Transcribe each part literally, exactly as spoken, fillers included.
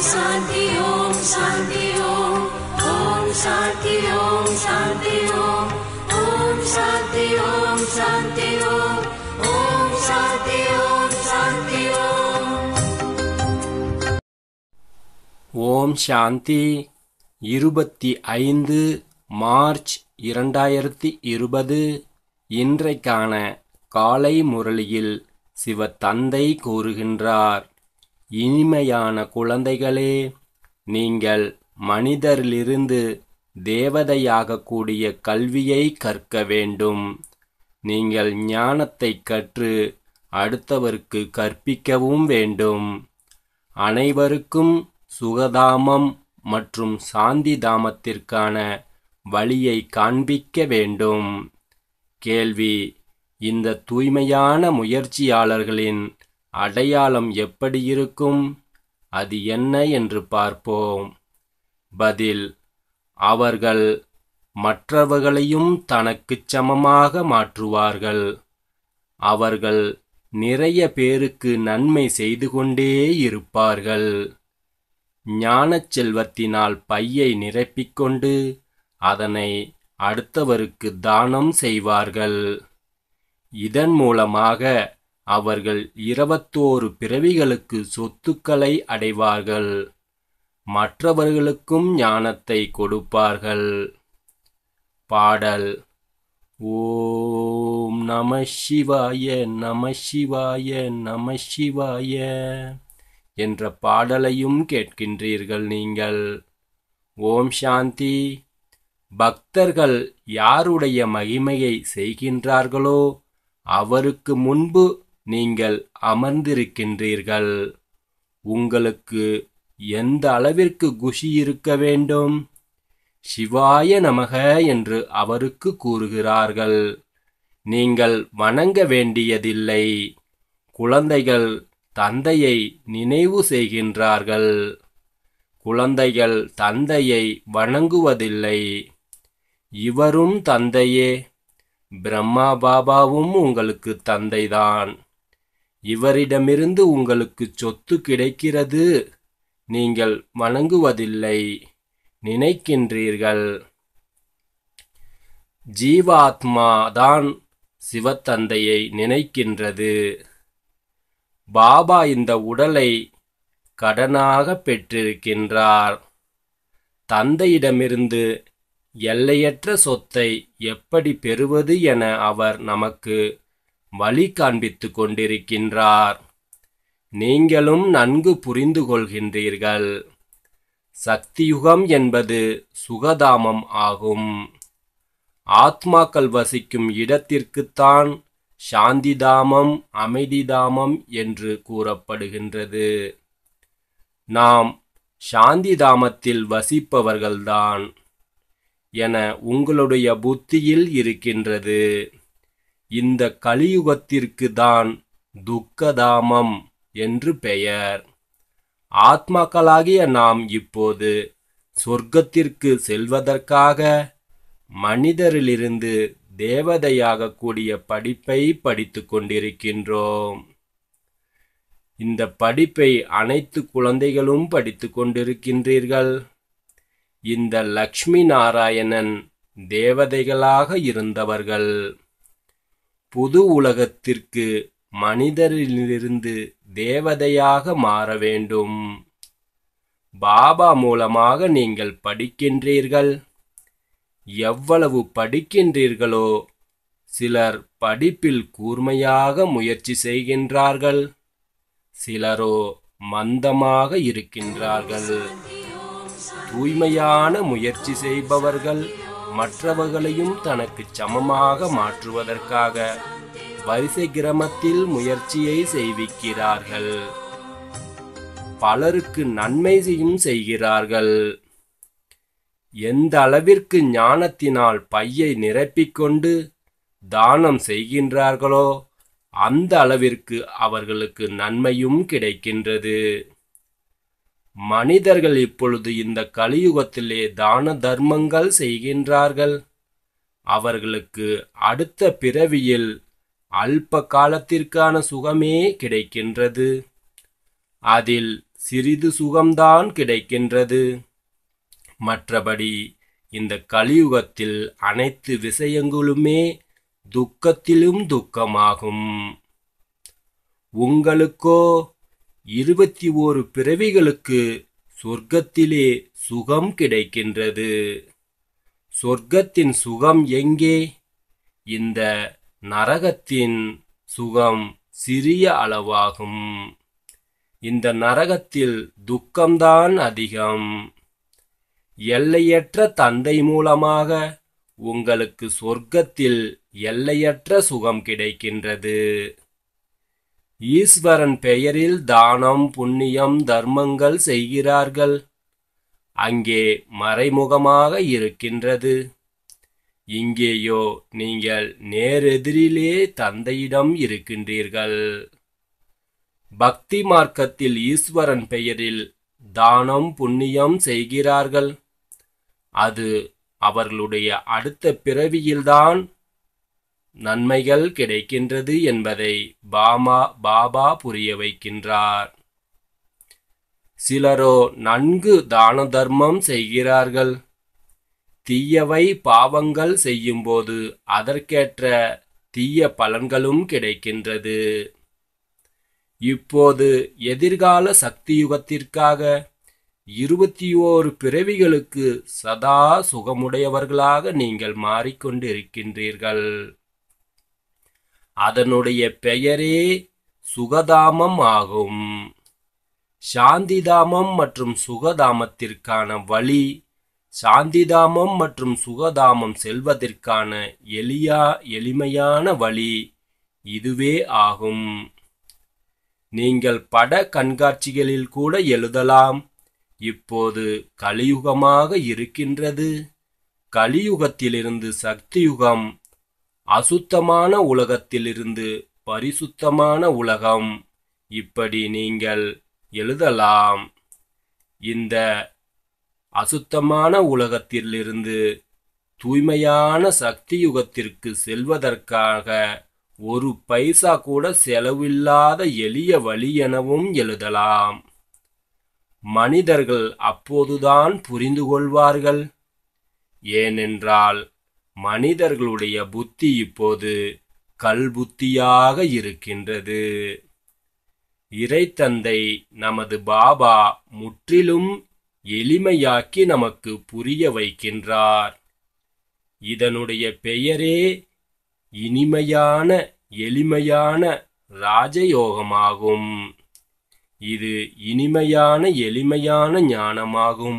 Shanti Om Shanti Om Om Shanti Om Shanti Om Om Shanti Om Shanti Om Om Shanti Om Shanti Om. ஓம் சாந்தி. இருபத்தி ஐந்து March இரண்டாயிரத்தி இருபது. இன்றைக்கான காலை முரளியில் சிவ தந்தை கூறுகின்றார், இனிமையான குழந்தைகளே, நீங்கள் மனிதரிலிருந்து தேவதையாகக்கூடிய கல்வியை கற்க வேண்டும். நீங்கள் ஞானத்தை கற்று அடுத்தவருக்கு கற்பிக்கவும் வேண்டும். அனைவருக்கும் சுகதாமம் மற்றும் சாந்தி தாமத்திற்கான வழியை காண்பிக்க வேண்டும். கேள்வி: இந்த தூய்மையான முயற்சியாளர்களின் அடையாளம் எப்படி இருக்கும்? அது என்ன என்று பார்ப்போம். பதில்: அவர்கள் மற்றவர்களையும் தனக்குச் சமமாக மாற்றுவார்கள். அவர்கள் நிறைய பேருக்கு நன்மை செய்து கொண்டே இருப்பார்கள். ஞானச் செல்வத்தினால் பையை நிரப்பிக்கொண்டு அதனை அடுத்தவருக்கு தானம் செய்வார்கள். இதன் மூலமாக அவர்கள் இருபத்தோரு பிறவிகளுக்கு சொத்துக்களை அடைவார்கள். மற்றவர்களுக்கும் ஞானத்தை கொடுப்பார்கள். பாடல்: ஓம் நம சிவாய நம சிவாய நம சிவாய என்ற பாடலையும் கேட்கின்றீர்கள் நீங்கள். ஓம் சாந்தி. பக்தர்கள் யாருடைய மகிமையை செய்கின்றார்களோ அவருக்கு முன்பு நீங்கள் அமர்ந்திருக்கின்றீர்கள். உங்களுக்கு எந்த அளவிற்கு குஷி இருக்க வேண்டும்? சிவாய நமக என்று அவருக்கு கூறுகிறார்கள். நீங்கள் வணங்க வேண்டியதில்லை. குழந்தைகள் தந்தையை நினைவு செய்கின்றார்கள். குழந்தைகள் தந்தையை வணங்குவதில்லை. இவரும் தந்தையே. பிரம்மா பாபாவும் உங்களுக்கு தந்தைதான். இவரிடமிருந்து உங்களுக்கு சொத்து கிடைக்கிறது. நீங்கள் வணங்குவதில்லை, நினைக்கின்றீர்கள். ஜீவாத்மா தான் சிவத்தந்தையை நினைக்கின்றது. பாபா இந்த உடலை கடனாக பெற்றிருக்கின்றார். தந்தையிடமிருந்து எல்லையற்ற சொத்தை எப்படி பெறுவது என அவர் நமக்கு வழி காண்பித்து கொண்டிருக்கின்றார். நீங்களும் நன்கு புரிந்து கொள்கின்றீர்கள். சக்தியுகம் என்பது சுகதாமம் ஆகும். ஆத்மாக்கள் வசிக்கும் இடத்திற்குத்தான் சாந்திதாமம், அமைதிதாமம் என்று கூறப்படுகின்றது. நாம் சாந்திதாமத்தில் வசிப்பவர்கள்தான் என உங்களுடைய புத்தியில் இருக்கின்றது. இந்த கலியுகத்திற்கு தான் துக்கதாமம் என்று பெயர். ஆத்மாக்களாகிய நாம் இப்போது சொர்க்கத்திற்கு செல்வதற்காக மனிதரிலிருந்து தேவதையாக கூடிய படிப்பை படித்து கொண்டிருக்கின்றோம். இந்த படிப்பை அனைத்து குழந்தைகளும் படித்து கொண்டிருக்கின்றீர்கள். இந்த லக்ஷ்மி நாராயணன் தேவதைகளாக இருந்தவர்கள். புது உலகத்திற்கு மனிதரிலிருந்து தேவதையாக மாற வேண்டும். பாபா மூலமாக நீங்கள் படிக்கின்றீர்கள். எவ்வளவு படிக்கின்றீர்களோ, சிலர் படிப்பில் கூர்மையாக முயற்சி செய்கின்றார்கள், சிலரோ மந்தமாக இருக்கின்றார்கள். தூய்மையான முயற்சி செய்பவர்கள் மற்றவர்களையும் தனக்கு சமமாக மாற்றுவதற்காக வரிசை கிரமத்தில் முயற்சியை செய்விக்கிறார்கள். பலருக்கு நன்மையும் செய்கிறார்கள். எந்த அளவிற்கு ஞானத்தினால் பையை நிரப்பிக்கொண்டு தானம் செய்கின்றார்களோ அந்த அளவிற்கு அவர்களுக்கு நன்மையும் கிடைக்கின்றது. மனிதர்கள் இப்பொழுது இந்த கலியுகத்திலே தான தர்மங்கள் செய்கின்றார்கள். அவர்களுக்கு அடுத்த பிறவியில் அல்ப காலத்திற்கான சுகமே கிடைக்கின்றது. அதில் சிறிது சுகம்தான் கிடைக்கின்றது. மற்றபடி இந்த கலியுகத்தில் அனைத்து விஷயங்களுமே துக்கத்திலும் துக்கமாகும். உங்களுக்கோ இருபத்தி ஓரு பிறவிகளுக்கு சொர்க்கத்திலே சுகம் கிடைக்கின்றது. சொர்க்கத்தின் சுகம் எங்கே? இந்த நரகத்தின் சுகம் சிறிய அளவாகும். இந்த நரகத்தில் துக்கம்தான் அதிகம். எல்லையற்ற தந்தை மூலமாக உங்களுக்கு சொர்க்கத்தில் எல்லையற்ற சுகம் கிடைக்கின்றது. ஈஸ்வரன் பெயரில் தானம், புண்ணியம், தர்மங்கள் செய்கிறார்கள். அங்கே மறைமுகமாக இருக்கின்றது. இங்கேயோ நீங்கள் நேரெதிரிலே தந்தையிடம் இருக்கின்றீர்கள். பக்தி மார்க்கத்தில் ஈஸ்வரன் பெயரில் தானம், புண்ணியம் செய்கிறார்கள். அது அவர்களுடைய அடுத்த பிறவியில்தான் நன்மைகள் கிடைக்கின்றது என்பதை பாமா பாபா புரிய வைக்கின்றார். சிலரோ நன்கு தான தர்மம் செய்கிறார்கள். தீயவை பாவங்கள் செய்யும்போது அதற்கேற்ற தீய பலன்களும் கிடைக்கின்றது. இப்போது எதிர்கால சக்தியுகத்திற்காக இருபத்தி ஓரு பிறவிகளுக்கு சதா சுகமுடையவர்களாக நீங்கள் மாறிக்கொண்டிருக்கின்றீர்கள். அதனுடைய பெயரே சுகதாமம் ஆகும். சாந்திதாமம் மற்றும் சுகதாமத்திற்கான வழி, சாந்திதாமம் மற்றும் சுகதாமம் செல்வதற்கான எளியா எளிமையான வழி இதுவே ஆகும். நீங்கள் பட கண்காட்சிகளில் கூட எழுதலாம், இப்போது கலியுகமாக இருக்கின்றது. கலியுகத்திலிருந்து சக்தியுகம், அசுத்தமான உலகத்திலிருந்து பரிசுத்தமான உலகம், இப்படி நீங்கள் எழுதலாம். இந்த அசுத்தமான உலகத்திலிருந்து தூய்மையான சக்தியுகத்திற்கு செல்வதற்காக ஒரு பைசா கூட செலவில்லாத எளிய வழி எனவும் எழுதலாம். மனிதர்கள் அப்போதுதான் புரிந்து கொள்வார்கள். ஏனென்றால் மனிதர்களுடைய புத்தி இப்போது கல் புத்தியாக இருக்கின்றது. இறைத்தந்தை நமது பாபா முற்றிலும் எளிமையாக்கி நமக்கு புரிய வைக்கின்றார். இதனுடைய பெயரே இனிமையான எளிமையான ராஜயோகமாகும். இது இனிமையான எளிமையான ஞானமாகும்.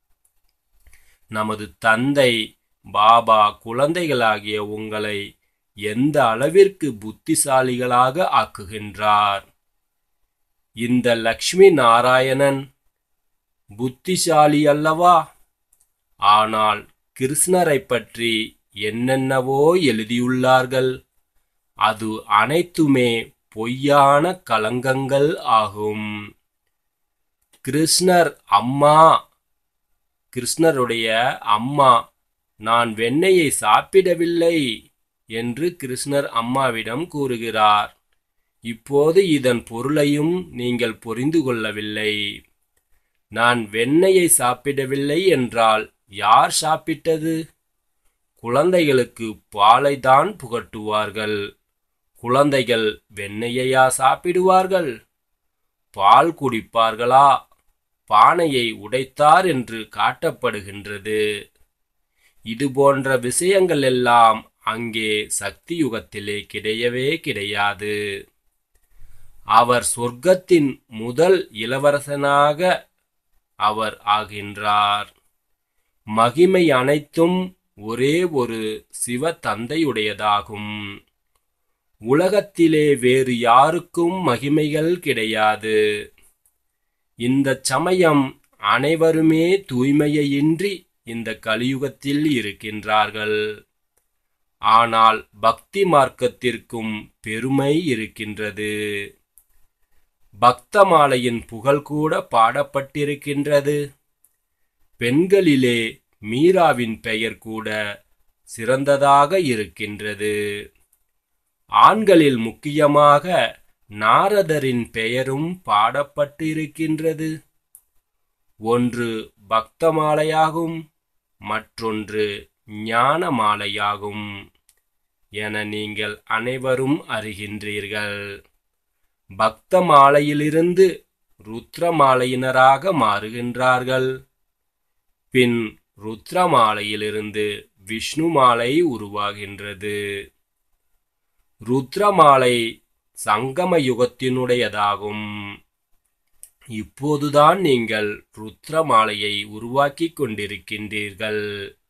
நமது தந்தை பாபா குழந்தைகளாகிய உங்களை எந்த அளவிற்கு புத்திசாலிகளாக ஆக்குகின்றார். இந்த லக்ஷ்மி நாராயணன் புத்திசாலி அல்லவா? ஆனால் கிருஷ்ணரை பற்றி என்னென்னவோ எழுதியுள்ளார்கள். அது அனைத்துமே பொய்யான கலங்கங்கள் ஆகும். கிருஷ்ணர் அம்மா, கிருஷ்ணருடைய அம்மா, நான் வெண்ணெயை சாப்பிடவில்லை என்று கிருஷ்ணர் அம்மாவிடம் கூறுகிறார். இப்போது இதன் பொருளையும் நீங்கள் புரிந்து கொள்ளவில்லை. நான் வெண்ணெயை சாப்பிடவில்லை என்றால் யார் சாப்பிட்டது? குழந்தைகளுக்கு பாலை தான் புகட்டுவார்கள். குழந்தைகள் வெண்ணெயையா சாப்பிடுவார்கள்? பால் குடிப்பார்களா? பானையை உடைத்தார் என்று காட்டப்படுகின்றது. இது போன்ற விஷயங்கள் எல்லாம் அங்கே சக்தி யுகத்திலே கிடையவே கிடையாது. அவர் சொர்க்கத்தின் முதல் இளவரசனாக அவர் ஆகின்றார். மகிமை அனைத்தும் ஒரே ஒரு சிவ தந்தையுடையதாகும். உலகத்திலே வேறு யாருக்கும் மகிமைகள் கிடையாது. இந்த சமயம் அனைவருமே தூய்மையின்றி இந்த கலியுகத்தில் இருக்கின்றார்கள். ஆனால் பக்தி மார்க்கத்திற்கும் பெருமை இருக்கின்றது. பக்தமாலையின் புகழ் கூட பாடப்பட்டிருக்கின்றது. பெண்களிலே மீராவின் பெயர் கூட சிறந்ததாக இருக்கின்றது. ஆண்களில் முக்கியமாக நாரதரின் பெயரும் பாடப்பட்டிருக்கின்றது. ஒன்று பக்த மாலையாகும், மற்றொன்று ஞான மாலையாகும் என நீங்கள் அனைவரும் அறிகின்றீர்கள். பக்த மாலையிலிருந்து ருத்ர மாலையினராக மாறுகின்றார்கள். பின் ருத்ர மாலையிலிருந்து விஷ்ணு மாலை உருவாகின்றது. ருத்ர மாலை சங்கம யுகத்தினுடையதாகும். இப்போதுதான் நீங்கள் ருத்ர மாலையை உருவாக்கி கொண்டிருக்கின்றீர்கள்.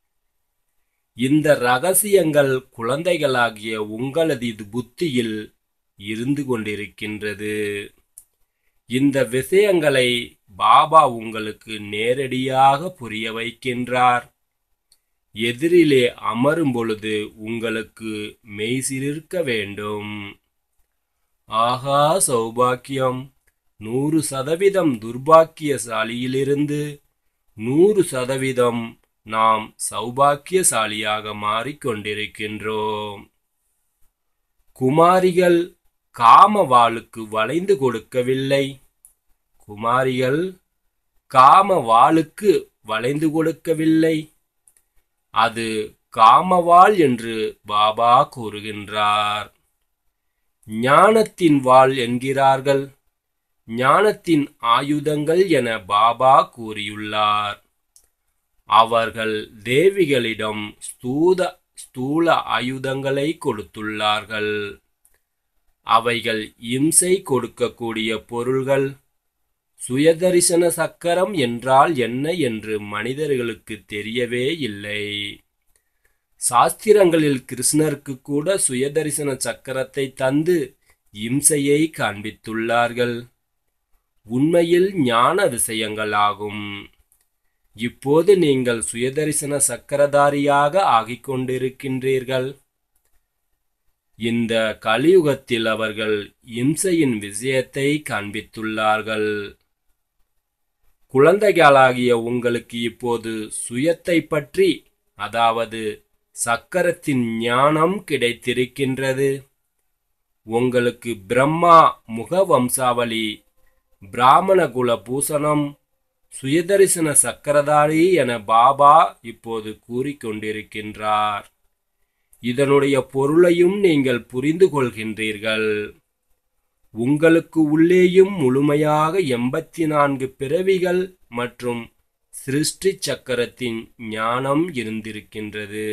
இந்த ரகசியங்கள் குழந்தைகளாகிய உங்களது புத்தியில் இருந்து கொண்டிருக்கின்றது. இந்த விஷயங்களை பாபா உங்களுக்கு நேரடியாக புரிய வைக்கின்றார். எதிரிலே அமரும் பொழுது உங்களுக்கு மெய்சிலிருக்க வேண்டும். ஆகா சௌபாக்கியம்! நூறு சதவீதம் துர்பாக்கியசாலியிலிருந்து நூறு சதவீதம் நாம் சௌபாக்கியசாலியாக மாறிக்கொண்டிருக்கின்றோம். குமாரிகள் காம வாளுக்கு வளைந்து கொடுக்கவில்லை. குமாரிகள் காம வாளுக்கு வளைந்து கொடுக்கவில்லை. அது காமவாள் என்று பாபா கூறுகின்றார். ஞானத்தின் வாள் என்கிறார்கள். ஞானத்தின் ஆயுதங்கள் என பாபா கூறியுள்ளார். அவர்கள் தேவிகளிடம் ஸ்தூத ஸ்தூல ஆயுதங்களை கொடுத்துள்ளார்கள். அவைகள் இம்சை கொடுக்கக்கூடிய பொருள்கள். சுயதரிசன சக்கரம் என்றால் என்ன என்று மனிதர்களுக்கு தெரியவே இல்லை. சாஸ்திரங்களில் கிருஷ்ணருக்கு கூட சுயதரிசன சக்கரத்தை தந்து இம்சையை காண்பித்துள்ளார்கள். உண்மையில் ஞான விஷயங்களாகும். இப்போது நீங்கள் சுயதரிசன சக்கரதாரியாக ஆகிக் கொண்டிருக்கின்றீர்கள். இந்த கலியுகத்தில் அவர்கள் இம்சையின் விஷயத்தை காண்பித்துள்ளார்கள். குழந்தைகளாகிய உங்களுக்கு இப்போது சுயத்தை பற்றி, அதாவது சக்கரத்தின் ஞானம் கிடைத்திருக்கின்றது. உங்களுக்கு பிரம்மா முக வம்சாவளி, பிராமண குல பூசணம், சுயதரிசன சக்கரதாரி என பாபா இப்போது கூறிக்கொண்டிருக்கின்றார். இதனுடைய பொருளையும் நீங்கள் புரிந்து கொள்கின்றீர்கள். உங்களுக்கு உள்ளேயும் முழுமையாக எண்பத்தி நான்கு பிறவிகள் மற்றும் சிருஷ்டி சக்கரத்தின் ஞானம் இருந்திருக்கின்றது.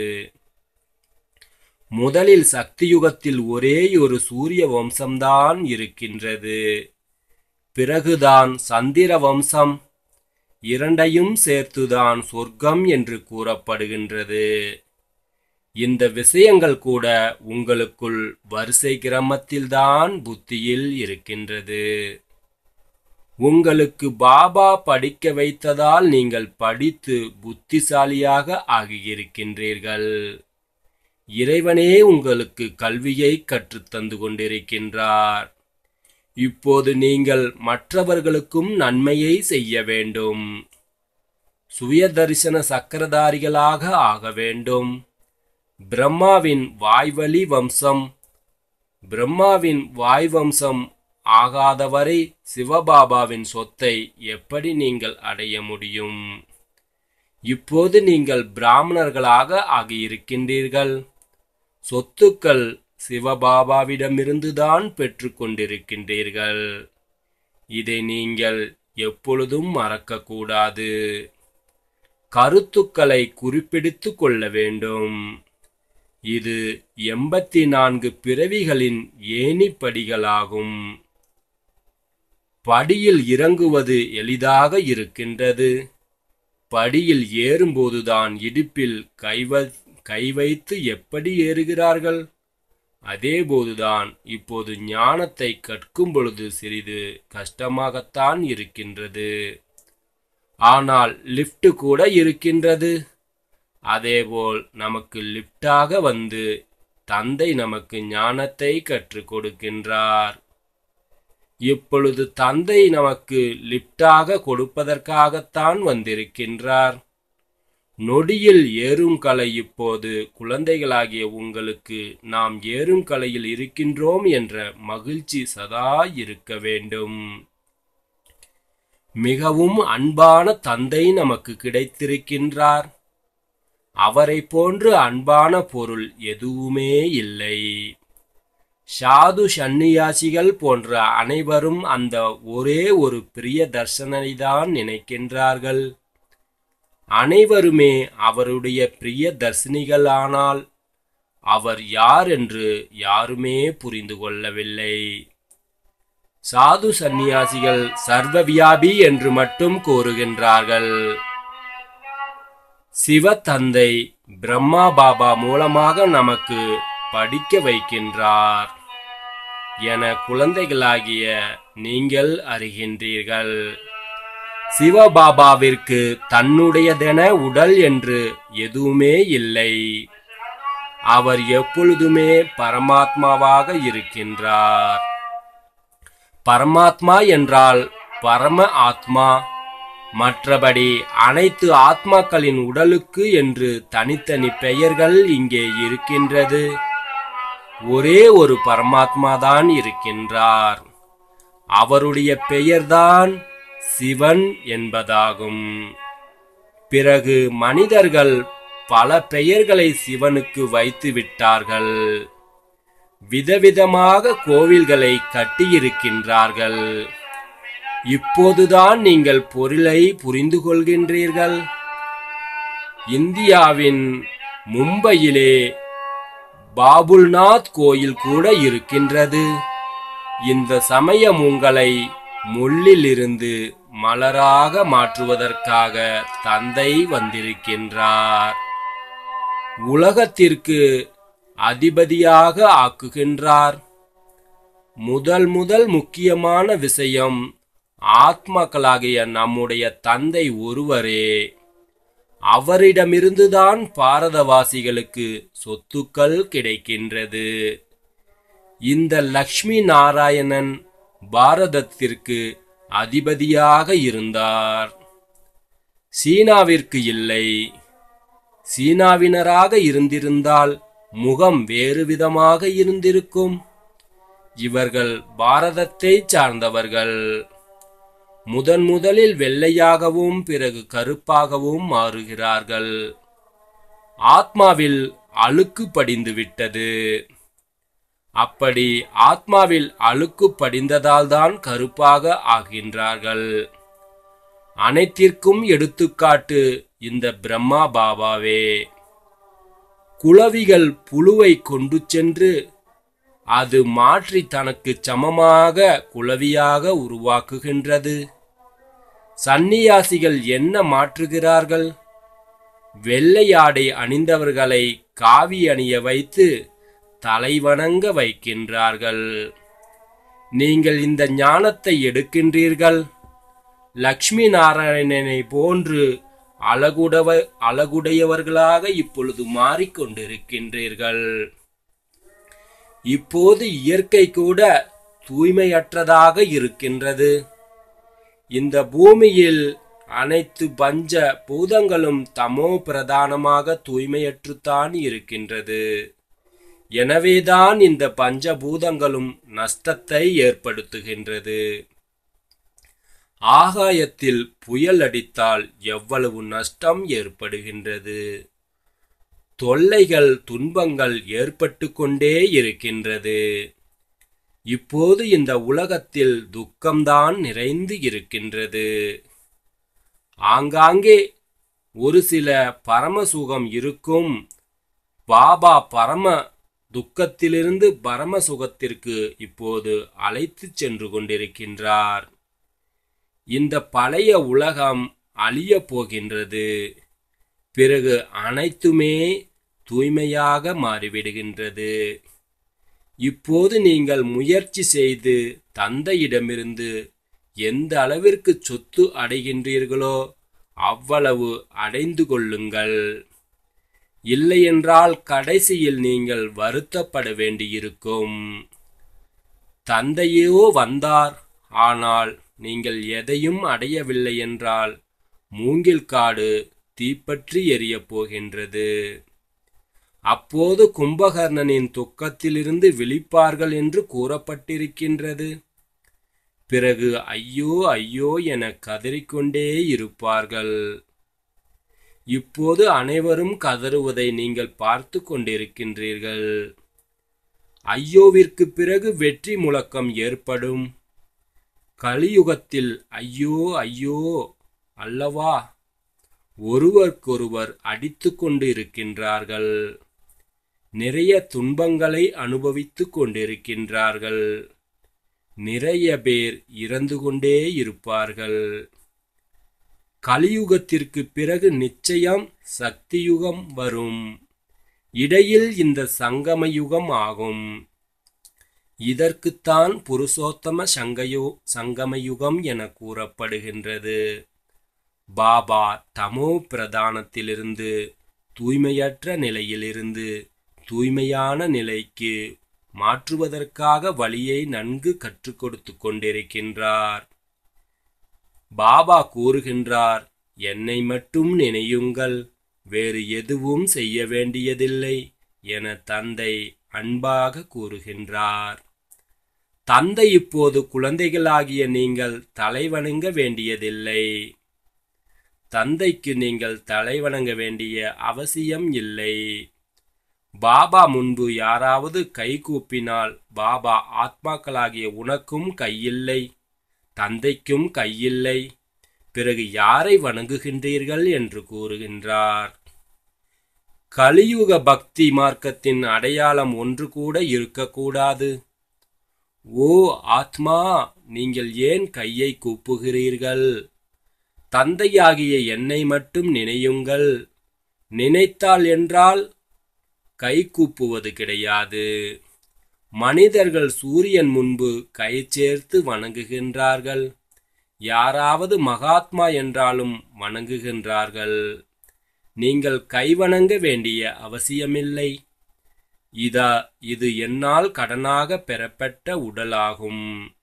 முதலில் சக்தி யுகத்தில் ஒரே ஒரு சூரிய வம்சம்தான் இருக்கின்றது. பிறகுதான் சந்திர வம்சம். இரண்டையும் சேர்த்துதான் சொர்க்கம் என்று கூறப்படுகின்றது. இந்த விஷயங்கள் கூட உங்களுக்குள் வரிசை கிரமத்தில்தான் புத்தியில் இருக்கின்றது. உங்களுக்கு பாபா படிக்க வைத்ததால் நீங்கள் படித்து புத்திசாலியாக ஆகியிருக்கின்றீர்கள். இறைவனே உங்களுக்கு கல்வியை கற்றுத்தந்து கொண்டிருக்கின்றார். இப்போது நீங்கள் மற்றவர்களுக்கும் நன்மையை செய்ய வேண்டும். சுயதரிசன சக்கரதாரிகளாக ஆக வேண்டும். பிரம்மாவின் வாய்வழி வம்சம். பிரம்மாவின் வாய் வம்சம் ஆகாதவரை சிவபாபாவின் சொத்தை எப்படி நீங்கள் அடைய முடியும்? இப்போது நீங்கள் பிராமணர்களாக ஆகியிருக்கின்றீர்கள். சொத்துக்கள் சிவபாபாவிடமிருந்துதான் பெற்று கொண்டிருக்கின்றீர்கள். இதை நீங்கள் எப்பொழுதும் மறக்கக்கூடாது. கருத்துக்களை குறிப்பிடித்து கொள்ள வேண்டும். இது எண்பத்தி நான்கு பிறவிகளின் ஏணிப்படிகளாகும். படியில் இறங்குவது எளிதாக இருக்கின்றது. படியில் ஏறும்போதுதான் இடுப்பில் கைவ கை வைத்து எப்படி ஏறுகிறார்கள்? அதேபோதுதான் இப்போது ஞானத்தை கற்கும் பொழுது சிறிது கஷ்டமாகத்தான் இருக்கின்றது. ஆனால் லிப்ட் கூட இருக்கின்றது. அதேபோல் நமக்கு லிப்டாக வந்து தந்தை நமக்கு ஞானத்தை கற்றுக் கொடுக்கின்றார். இப்பொழுது தந்தை நமக்கு லிப்டாக கொடுப்பதற்காகத்தான் வந்திருக்கின்றார். நொடியில் ஏறும் கலை. இப்போது குழந்தைகளாகிய உங்களுக்கு நாம் ஏறும் கலையில் இருக்கின்றோம் என்ற மகிழ்ச்சி சதா இருக்க வேண்டும். மிகவும் அன்பான தந்தை நமக்கு கிடைத்திருக்கின்றார். அவரை போன்று அன்பான பொருள் எதுவுமே இல்லை. சாது சந்நியாசிகள் போன்ற அனைவரும் அந்த ஒரே ஒரு பிரிய தர்சனைதான் நினைக்கின்றார்கள். அனைவருமே அவருடைய பிரிய தர்சினிகளானால் அவர் யார் என்று யாருமே புரிந்து கொள்ளவில்லை. சாது சந்நியாசிகள் சர்வவியாபி என்று மட்டும் கூறுகின்றார்கள். சிவ தந்தை பிரம்மா பாபா மூலமாக நமக்கு படிக்க வைக்கின்றார் என குழந்தைகளாகிய நீங்கள் அறிகின்றீர்கள். சிவபாபாவிற்கு தன்னுடையதென உடல் என்று எதுவுமே இல்லை. அவர் எப்பொழுதுமே பரமாத்மாவாக இருக்கின்றார். பரமாத்மா என்றால் பரம ஆத்மா. மற்றபடி அனைத்து ஆத்மாக்களின் உடலுக்கு என்று தனித்தனி பெயர்கள் இங்கே இருக்கின்றது. ஒரே ஒரு பரமாத்மாதான் இருக்கின்றார். அவருடைய பெயர்தான் சிவன் என்பதாகும். பிறகு மனிதர்கள் பல பெயர்களை சிவனுக்கு வைத்து விட்டார்கள். விதவிதமாக கோவில்களை கட்டியிருக்கின்றார்கள். இப்போதுதான் நீங்கள் பொருளை புரிந்து கொள்கின்றீர்கள். இந்தியாவின் மும்பையிலே பாபுல்நாத் கோயில் கூட இருக்கின்றது. இந்த சமயம் உங்களை முள்ளிலிருந்து மலராக மாற்றுவதற்காக தந்தை வந்திருக்கின்றார். உலகத்திற்கு அதிபதியாக ஆக்குகின்றார். முதல் முதல் முக்கியமான விஷயம் ஆத்மாக்களாகிய நம்முடைய தந்தை ஒருவரே. அவரிடமிருந்துதான் பாரதவாசிகளுக்கு சொத்துக்கள் கிடைக்கின்றது. இந்த லக்ஷ்மி நாராயணன் பாரதத்திற்கு அதிபதியாக இருந்தார். சீனாவிற்கு இல்லை. சீனாவினராக இருந்திருந்தால் முகம் வேறு விதமாக இருந்திருக்கும். இவர்கள் பாரதத்தை சார்ந்தவர்கள். முதன் முதலில் வெள்ளையாகவும் பிறகு கருப்பாகவும் மாறுகிறார்கள். ஆத்மாவில் அழுக்கு படிந்து விட்டது. அப்படி ஆத்மாவில் அழுக்கு படிந்ததால் தான் கருப்பாக ஆகின்றார்கள். அனைத்திற்கும் எடுத்துக்காட்டு இந்த பிரம்மா பாபாவே. குளவிகள் புழுவை கொண்டு சென்று அது மாற்றி தனக்கு சமமாக குளவியாக உருவாக்குகின்றது. சந்நியாசிகள் என்ன மாற்றுகிறார்கள்? வெள்ளையாடை அணிந்தவர்களை காவி அணிய வைத்து தலைவணங்க வைக்கின்றார்கள். நீங்கள் இந்த ஞானத்தை எடுக்கின்றீர்கள். லக்ஷ்மி நாராயணனை போன்று அழகுடவ அழகுடையவர்களாக இப்பொழுது மாறிக்கொண்டிருக்கின்றீர்கள். இப்போது இயற்கை கூட தூய்மையற்றதாக இருக்கின்றது. இந்த பூமியில் அனைத்து பஞ்ச பூதங்களும் தமோ பிரதானமாக தூய்மையற்றுத்தான் இருக்கின்றது. எனவேதான் இந்த பஞ்சபூதங்களும் நஷ்டத்தை ஏற்படுத்துகின்றது. ஆகாயத்தில் புயல் அடித்தால் எவ்வளவு நஷ்டம் ஏற்படுகின்றது. தொல்லைகள் துன்பங்கள் ஏற்பட்டு கொண்டே இருக்கின்றது. இப்போது இந்த உலகத்தில் துக்கம்தான் நிறைந்து இருக்கின்றது. ஆங்காங்கே ஒரு சில பரமசுகம் இருக்கும். பாபா பரம துக்கத்திலிருந்து பரம சுகத்திற்கு இப்போது அழைத்து சென்று கொண்டிருக்கின்றார். இந்த பழைய உலகம் அழிய போகின்றது. பிறகு அனைத்துமே தூய்மையாக மாறிவிடுகின்றது. இப்போது நீங்கள் முயற்சி செய்து தந்தையிடமிருந்து எந்த அளவிற்கு சொத்து அடைகின்றீர்களோ அவ்வளவு அடைந்து கொள்ளுங்கள். இல்லையென்றால் கடைசியில் நீங்கள் வருத்தப்பட வேண்டியிருக்கும். தந்தையோ வந்தார், ஆனால் நீங்கள் எதையும் அடையவில்லை என்றால் மூங்கில் காடு தீப்பற்றி எரியப் போகின்றது. அப்போது கும்பகர்ணனின் துக்கத்திலிருந்து விழிப்பார்கள் என்று கூறப்பட்டிருக்கின்றது. பிறகு ஐயோ ஐயோ என கதறிக்கொண்டே இருப்பார்கள். இப்போது அனைவரும் கதறுவதை நீங்கள் பார்த்து கொண்டிருக்கின்றீர்கள். ஐயோவிற்கு பிறகு வெற்றி முழக்கம் ஏற்படும். கலியுகத்தில் ஐயோ ஐயோ அல்லவா ஒருவருக்கொருவர் அடித்து கொண்டு இருக்கின்றார்கள். நிறைய துன்பங்களை அனுபவித்து கொண்டிருக்கின்றார்கள். நிறைய பேர் இறந்து கொண்டே இருப்பார்கள். கலியுகத்திற்கு பிறகு நிச்சயம் சக்தியுகம் வரும். இடையில் இந்த சங்கம யுகம் ஆகும். இதற்குத்தான் புருஷோத்தம சங்கயோ சங்கமயுகம் என கூறப்படுகின்றது. பாபா தமோ பிரதானத்திலிருந்து தூய்மையற்ற நிலையிலிருந்து தூய்மையான நிலைக்கு மாற்றுவதற்காக வழியை நன்கு கற்றுக் கொடுத்து கொண்டிருக்கின்றார். பாபா கூறுகின்றார், என்னை மட்டும் நினையுங்கள், வேறு எதுவும் செய்ய வேண்டியதில்லை என தந்தை அன்பாக கூறுகின்றார். தந்தை இப்போது குழந்தைகளாகிய நீங்கள் தலைவணங்க வேண்டியதில்லை. தந்தைக்கு நீங்கள் தலைவணங்க வேண்டிய அவசியம் இல்லை. பாபா முன்பு யாராவது கை கூப்பினால், பாபா ஆத்மாக்களாகிய உனக்கும் கையில்லை, தந்தைக்கும் கையில்லை, பிறகு யாரை வணங்குகின்றீர்கள் என்று கூறுகின்றார். கலியுக பக்தி மார்க்கத்தின் அடையாளம் ஒன்று கூட இருக்கக்கூடாது. ஓ ஆத்மா, நீங்கள் ஏன் கையை கூப்புகிறீர்கள்? தந்தையாகிய என்னை மட்டும் நினையுங்கள். நினைத்தால் என்றால் கை கூப்புவது கிடையாது. மனிதர்கள் சூரியன் முன்பு கை சேர்த்து வணங்குகின்றார்கள். யாராவது மகாத்மா என்றாலும் வணங்குகின்றார்கள். நீங்கள் கை வணங்க வேண்டிய அவசியமில்லை. இதா இது என்னால் கடனாக பெறப்பட்ட உடலாகும்.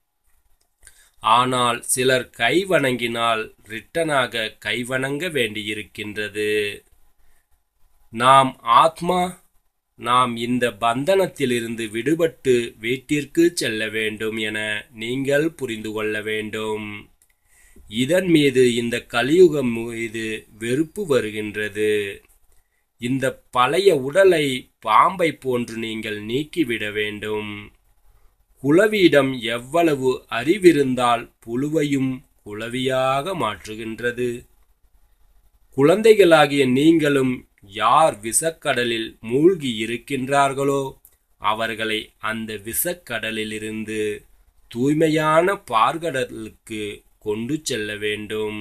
ஆனால் சிலர் கை வணங்கினால் ரிட்டனாக கை வணங்க வேண்டியிருக்கின்றது. நாம் ஆத்மா, நாம் இந்த பந்தனத்திலிருந்து விடுபட்டு வீட்டிற்கு செல்ல வேண்டும் என நீங்கள் புரிந்து கொள்ள வேண்டும். இதன் மீது இந்த கலியுகம் மீது வெறுப்பு வருகின்றது. இந்த பழைய உடலை பாம்பை போன்று நீங்கள் நீக்கிவிட வேண்டும். குளவியிடம் எவ்வளவு அறிவிருந்தால் புழுவையும் குளவியாக மாற்றுகின்றது. குழந்தைகளாகிய நீங்களும் யார் விஷக்கடலில் மூழ்கி இருக்கின்றார்களோ அவர்களை அந்த விஷக்கடலிலிருந்து தூய்மையான பார்கடலுக்கு கொண்டு செல்ல வேண்டும்.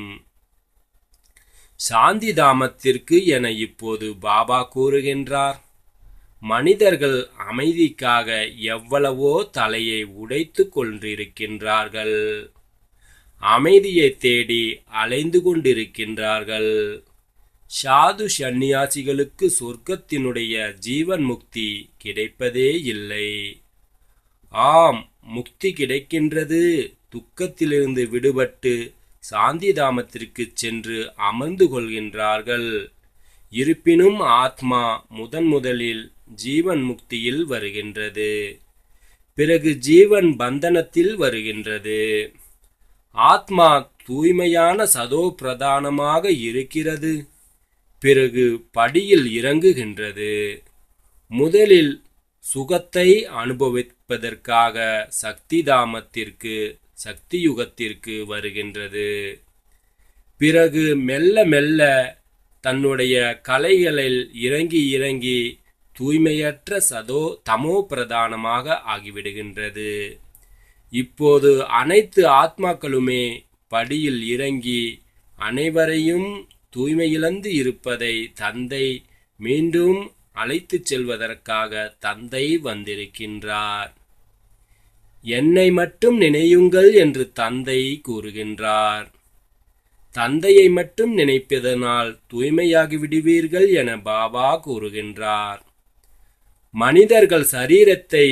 சாந்தி தாமத்திற்கு என இப்போது பாபா கூறுகின்றார். மனிதர்கள் அமைதிக்காக எவ்வளவோ தலையை உடைத்து கொண்டிருக்கின்றார்கள். அமைதியை தேடி அலைந்து கொண்டிருக்கின்றார்கள். சாது சந்நியாசிகளுக்கு சொர்க்கத்தினுடைய ஜீவன் முக்தி கிடைப்பதே இல்லை. ஆம், முக்தி கிடைக்கின்றது. துக்கத்திலிருந்து விடுபட்டு சாந்தி தாமத்திற்கு சென்று அமர்ந்து கொள்கின்றார்கள். இருப்பினும் ஆத்மா முதன் முதலில் ஜீவன் முக்தியில் வருகின்றது. பிறகு ஜீவன் பந்தனத்தில் வருகின்றது. ஆத்மா தூய்மையான சதோ பிரதானமாக இருக்கிறது. பிறகு படியில் இறங்குகின்றது. முதலில் சுகத்தை அனுபவிப்பதற்காக சக்தி தாமத்திற்கு சக்தி யுகத்திற்கு வருகின்றது. பிறகு மெல்ல மெல்ல தன்னுடைய கலைகளில் இறங்கி இறங்கி தூய்மையற்ற சதோ தமோ பிரதானமாக ஆகிவிடுகின்றது. இப்போது அனைத்து ஆத்மாக்களுமே படியில் இறங்கி அனைவரையும் தூய்மையிழந்து இருப்பதை தந்தை மீண்டும் அழைத்துச் செல்வதற்காக தந்தை வந்திருக்கின்றார். என்னை மட்டும் நினையுங்கள் என்று தந்தை கூறுகின்றார். தந்தையை மட்டும் நினைப்பதனால் தூய்மையாகி விடுவீர்கள் என பாபா கூறுகின்றார். மனிதர்கள் சரீரத்தை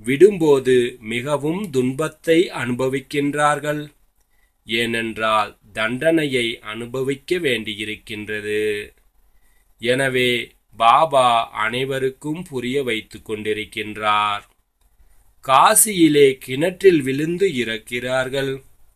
விடும்போது மிகவும் துன்பத்தை அனுபவிக்கின்றார்கள். ஏனென்றால் தண்டனையை அனுபவிக்க வேண்டியிருக்கின்றது. எனவே பாபா அனைவருக்கும் புரிய வைத்து கொண்டிருக்கின்றார். காசியிலே கிணற்றில் விழுந்து இறக்கிறார்கள்.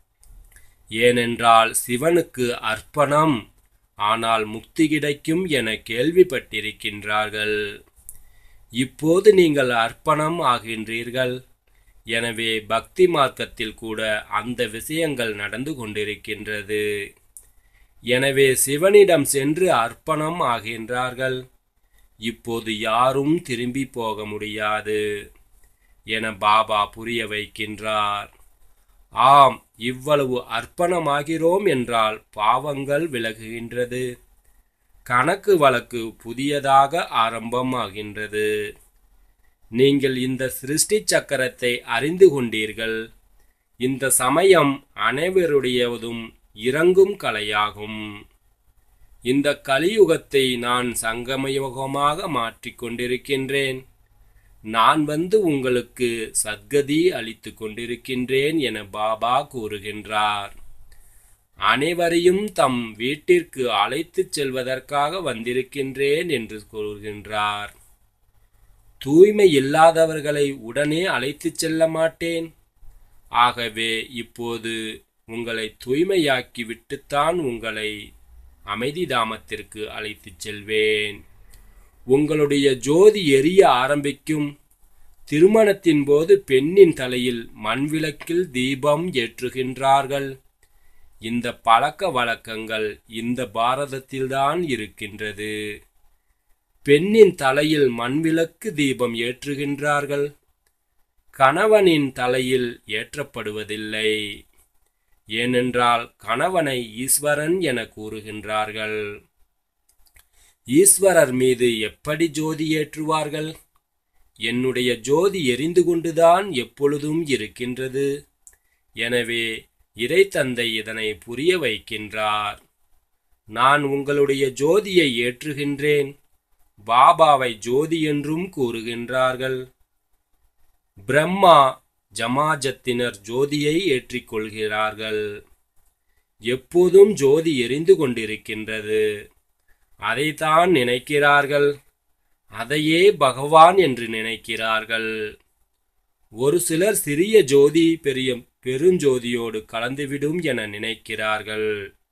ஏனென்றால் சிவனுக்கு அர்ப்பணம், ஆனால் முக்தி கிடைக்கும் என கேள்விப்பட்டிருக்கின்றார்கள். இப்போது நீங்கள் அர்ப்பணம் ஆகின்றீர்கள். எனவே பக்தி மார்க்கத்தில் கூட அந்த விஷயங்கள் நடந்து கொண்டிருக்கின்றது. எனவே சிவனிடம் சென்று அர்ப்பணம் ஆகின்றார்கள். இப்போது யாரும் திரும்பி போக முடியாது என பாபா புரிய வைக்கின்றார். ஆம், இவ்வளவு அர்ப்பணமாகிறோம் என்றால் பாவங்கள் விலகுகின்றது. கணக்கு வழக்கு புதியதாக ஆரம்பமாகின்றது. நீங்கள் இந்த சிருஷ்டி சக்கரத்தை அறிந்து கொண்டீர்கள். இந்த சமயம் அனைவருடையதும் இறங்கும் கலையாகும். இந்த கலியுகத்தை நான் சங்கமயுகமாக மாற்றிக் கொண்டிருக்கின்றேன். நான் வந்து உங்களுக்கு சத்கதி அளித்து கொண்டிருக்கின்றேன் என பாபா கூறுகின்றார். அனைவரையும் தம் வீட்டிற்கு அழைத்துச் செல்வதற்காக வந்திருக்கின்றேன் என்று கூறுகின்றார். தூய்மை இல்லாதவர்களை உடனே அழைத்துச் செல்ல மாட்டேன். ஆகவே இப்போது உங்களை தூய்மையாக்கி விட்டுத்தான் உங்களை அமைதி தாமத்திற்கு அழைத்துச் செல்வேன். உங்களுடைய ஜோதி எரிய ஆரம்பிக்கும். திருமணத்தின் போது பெண்ணின் தலையில் மண்விளக்கில் தீபம் ஏற்றுகின்றார்கள். இந்த பழக்க வழக்கங்கள் இந்த பாரதத்தில்தான் இருக்கின்றது. பெண்ணின் தலையில் மண்விளக்கு தீபம் ஏற்றுகின்றார்கள். கணவனின் தலையில் ஏற்றப்படுவதில்லை. ஏனென்றால் கணவனை ஈஸ்வரன் என கூறுகின்றார்கள். ஈஸ்வரர் மீது எப்படி ஜோதி ஏற்றுவார்கள்? என்னுடைய ஜோதி எரிந்து கொண்டுதான் எப்பொழுதும் இருக்கின்றது. எனவே இறை தந்தை இதனை புரிய வைக்கின்றார். நான் உங்களுடைய ஜோதியை ஏற்றுகின்றேன். பாபாவை ஜோதி என்றும் கூறுகின்றார்கள். பிரம்மா ஜமாஜத்தினர் ஜோதியை ஏற்றிக்கொள்கிறார்கள். எப்போதும் ஜோதி எரிந்து கொண்டிருக்கின்றது. அதைத்தான் நினைக்கிறார்கள். அதையே பகவான் என்று நினைக்கிறார்கள். ஒரு சிலர் சிறிய ஜோதி பெரிய பெருஞ்சோதியோடு கலந்துவிடும் என நினைக்கிறார்கள்.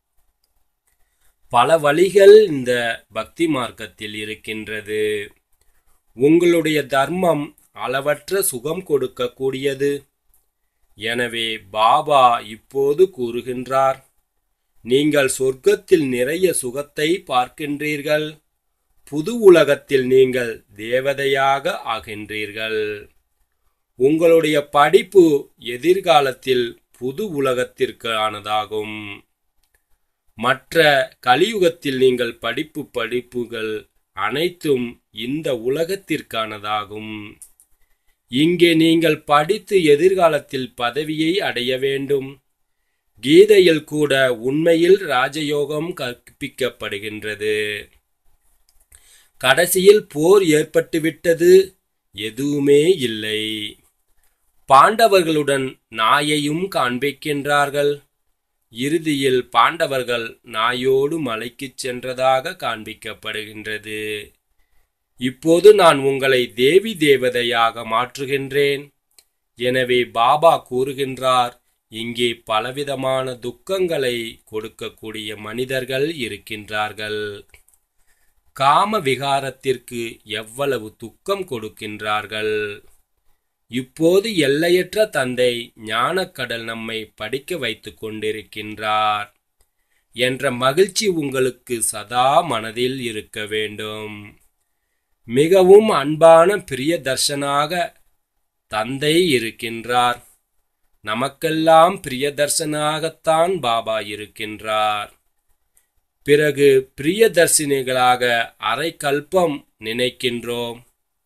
பல வழிகள் இந்த பக்தி மார்க்கத்தில் இருக்கின்றது. உங்களுடைய தர்மம் அளவற்ற சுகம் கொடுக்கக்கூடியது. எனவே பாபா இப்போது கூறுகின்றார், நீங்கள் சொர்க்கத்தில் நிறைய சுகத்தை பார்க்கின்றீர்கள். புது உலகத்தில் நீங்கள் தேவதையாக ஆகின்றீர்கள். உங்களுடைய படிப்பு எதிர்காலத்தில் புது உலகத்திற்கானதாகும். மற்ற கலியுகத்தில் நீங்கள் படிப்பு படிப்புகள் அனைத்தும் இந்த உலகத்திற்கானதாகும். இங்கே நீங்கள் படித்து எதிர்காலத்தில் பதவியை அடைய வேண்டும். கீதையில் கூட உண்மையில் ராஜயோகம் கற்பிக்கப்படுகின்றது. கடைசியில் போர் ஏற்பட்டுவிட்டது, எதுவுமே இல்லை. பாண்டவர்களுடன் நாயையும் காண்பிக்கின்றார்கள். இறுதியில் பாண்டவர்கள் நாயோடு மலைக்கு சென்றதாக காண்பிக்கப்படுகின்றது. இப்போது நான் உங்களை தேவி தேவதையாக மாற்றுகின்றேன். எனவே பாபா கூறுகின்றார், இங்கே பலவிதமான துக்கங்களை கொடுக்கக்கூடிய மனிதர்கள் இருக்கின்றார்கள். காம விகாரத்திற்கு எவ்வளவு துக்கம் கொடுக்கின்றார்கள். இப்போது எல்லையற்ற தந்தை ஞானக்கடல் நம்மை படிக்க வைத்து கொண்டிருக்கின்றார் என்ற மகிழ்ச்சி உங்களுக்கு சதா மனதில் இருக்க வேண்டும். மிகவும் அன்பான பிரிய தர்ஷனாக தந்தை இருக்கின்றார். நமக்கெல்லாம் பிரியதர்சனாகத்தான் பாபா இருக்கின்றார். பிறகு பிரியதர்சினிகளாக அரை கல்பம் நினைக்கின்றோம்.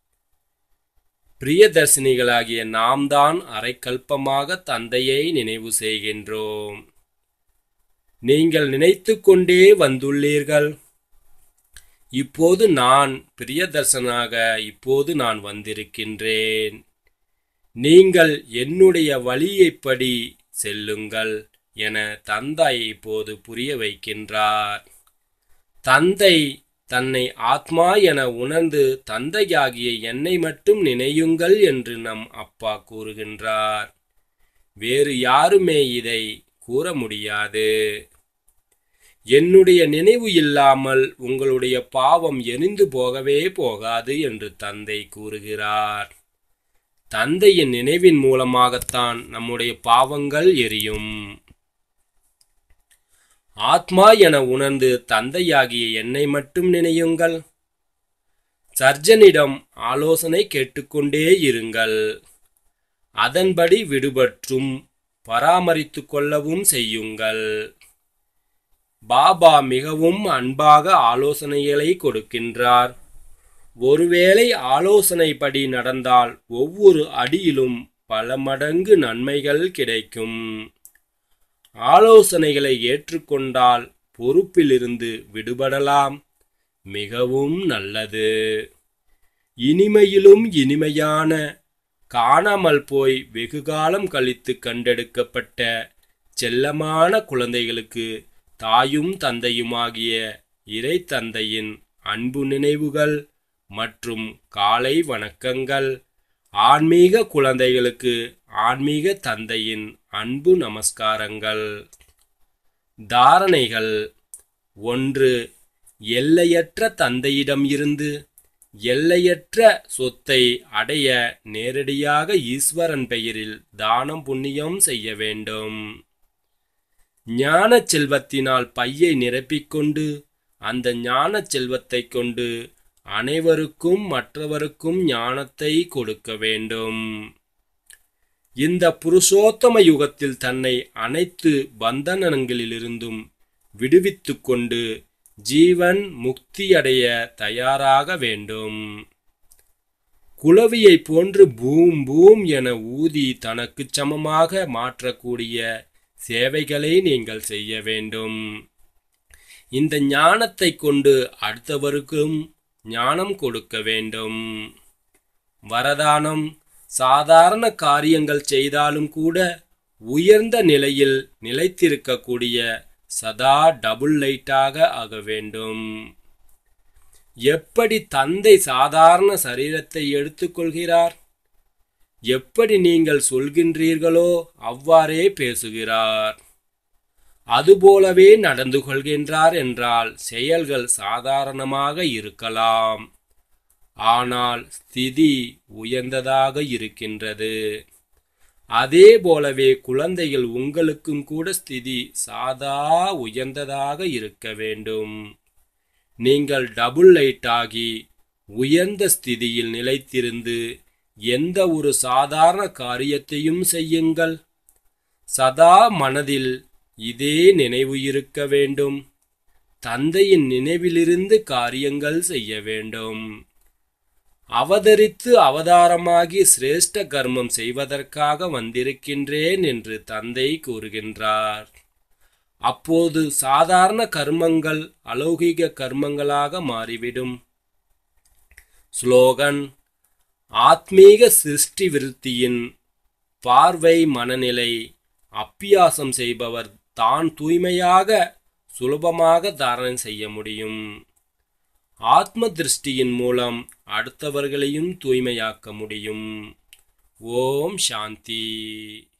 பிரியதர்சினிகளாகிய நாம் தான் அரை கல்பமாக தந்தையை நினைவு செய்கின்றோம். நீங்கள் நினைத்து கொண்டே வந்துள்ளீர்கள். இப்போது நான் பிரியதர்சனாக இப்போது நான் வந்திருக்கின்றேன். நீங்கள் என்னுடைய வழியைப்படி செல்லுங்கள் என தந்தை இப்போது புரிய வைக்கின்றார். தந்தை தன்னை ஆத்மா என உணர்ந்து தந்தையாகிய என்னை மட்டும் நினையுங்கள் என்று நம் அப்பா கூறுகின்றார். வேறு யாருமே இதை கூற முடியாது. என்னுடைய நினைவு இல்லாமல் உங்களுடைய பாவம் எரிந்து போகவே போகாது என்று தந்தை கூறுகிறார். தந்தையின் நினைவின் மூலமாகத்தான் நம்முடைய பாவங்கள் எரியும். ஆத்மா என உணர்ந்து தந்தையாகிய என்னை மட்டும் நினையுங்கள். சர்ஜனிடம் ஆலோசனை கேட்டுக்கொண்டே இருங்கள். அதன்படி விடுபற்றும் பராமரித்து கொள்ளவும் செய்யுங்கள். பாபா மிகவும் அன்பாக ஆலோசனைகளை கொடுக்கின்றார். ஒருவேளை ஆலோசனைப்படி நடந்தால் ஒவ்வொரு அடியிலும் பல மடங்கு நன்மைகள் கிடைக்கும். ஆலோசனைகளை ஏற்றுக்கொண்டால் பொறுப்பிலிருந்து விடுபடலாம். மிகவும் நல்லது. இனிமையிலும் இனிமையான, காணாமல் போய் வெகுகாலம் கழித்து கண்டெடுக்கப்பட்ட செல்லமான குழந்தைகளுக்கு தாயும் தந்தையுமாகிய இறை தந்தையின் அன்பு நினைவுகள் மற்றும் காலை வணக்கங்கள். ஆன்மீக குழந்தைகளுக்கு ஆன்மீக தந்தையின் அன்பு நமஸ்காரங்கள். தாரணைகள். ஒன்று. எல்லையற்ற தந்தையிடம் இருந்து எல்லையற்ற சொத்தை அடைய நேரடியாக ஈஸ்வரன் பெயரில் தானம் புண்ணியம் செய்ய வேண்டும். ஞான செல்வத்தினால் பையை நிரப்பிக்கொண்டு அந்த ஞான செல்வத்தை கொண்டு அனைவருக்கும் மற்றவருக்கும் ஞானத்தை கொடுக்க வேண்டும். இந்த புருஷோத்தம யுகத்தில் தன்னை அனைத்து பந்தனங்களிலிருந்தும் விடுவித்து கொண்டு ஜீவன் முக்தியடைய தயாராக வேண்டும். குளவியை போன்று பூம் பூம் என ஊதி தனக்கு சமமாக மாற்றக்கூடிய சேவைகளை நீங்கள் செய்ய வேண்டும். இந்த ஞானத்தை கொண்டு அடுத்தவருக்கும் ஞானம் கொடுக்க வேண்டும். வரதானம். சாதாரண காரியங்கள் செய்தாலும் கூட உயர்ந்த நிலையில் நிலைத்திருக்கக்கூடிய சதா டபுள் லைட்டாக ஆக வேண்டும். எப்படி தந்தை சாதாரண சரீரத்தை எடுத்துக்கொள்கிறார், எப்படி நீங்கள் சொல்கின்றீர்களோ அவ்வாறே பேசுகிறார், அதுபோலவே நடந்து கொள்கின்றார் என்றால் செயல்கள் சாதாரணமாக இருக்கலாம், ஆனால் ஸ்திதி உயர்ந்ததாக இருக்கின்றது. அதே போலவே குழந்தைகள் உங்களுக்கும் கூட ஸ்திதி சாதா உயர்ந்ததாக இருக்க வேண்டும். நீங்கள் டபுள் லைட் ஆகி உயர்ந்த ஸ்திதியில் நிலைத்திருந்து எந்த ஒரு சாதாரண காரியத்தையும் செய்யுங்கள். சதா மனதில் இதே நினைவு இருக்க வேண்டும். தந்தையின் நினைவிலிருந்து காரியங்கள் செய்ய வேண்டும். அவதரித்து அவதாரமாகி சிரேஷ்ட கர்மம் செய்வதற்காக வந்திருக்கின்றேன் என்று தந்தை கூறுகின்றார். அப்போது சாதாரண கர்மங்கள் அலௌகிக கர்மங்களாக மாறிவிடும். ஸ்லோகன். ஆத்மீக சிருஷ்டி விருத்தியின் பார்வை மனநிலை அப்பியாசம் செய்பவர் தான் தூய்மையாக சுலபமாக தாரணை செய்ய முடியும். ஆத்ம திருஷ்டியின் மூலம் அடுத்தவர்களையும் தூய்மையாக்க முடியும். ஓம் சாந்தி.